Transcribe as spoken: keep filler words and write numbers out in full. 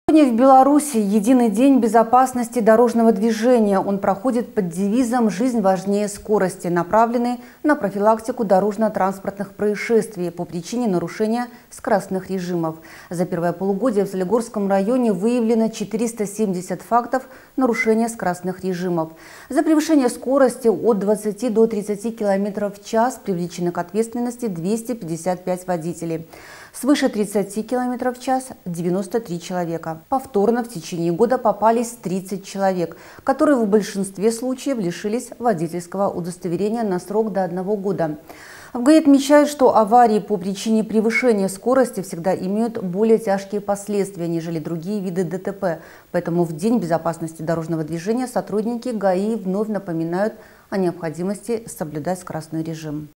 Сегодня в Беларуси единый день безопасности дорожного движения. Он проходит под девизом «Жизнь важнее скорости», направленный на профилактику дорожно-транспортных происшествий по причине нарушения скоростных режимов. За первое полугодие в Солигорском районе выявлено четыреста семьдесят фактов нарушения скоростных режимов. За превышение скорости от двадцати до тридцати километров в час привлечены к ответственности двести пятьдесят пять водителей. Свыше тридцати километров в час – девяносто три человека. Повторно в течение года попались тридцать человек, которые в большинстве случаев лишились водительского удостоверения на срок до одного года. В ГАИ отмечают, что аварии по причине превышения скорости всегда имеют более тяжкие последствия, нежели другие виды ДТП. Поэтому в День безопасности дорожного движения сотрудники ГАИ вновь напоминают о необходимости соблюдать скоростной режим.